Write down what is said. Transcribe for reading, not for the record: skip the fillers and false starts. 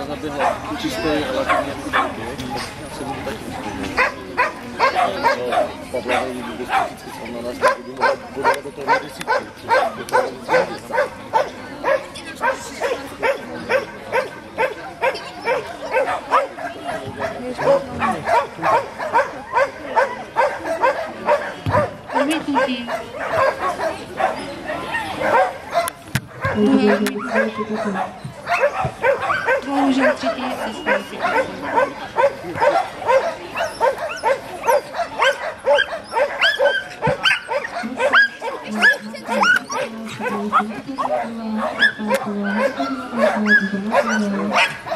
zaběhla čistý relativně běh, tak se budu taky uspět. Pavla nejde vůbec psychicky sám na nás, tak budu bodovat do toho na desítku, což je to velmi Bohužel třetí cestující. Thank you.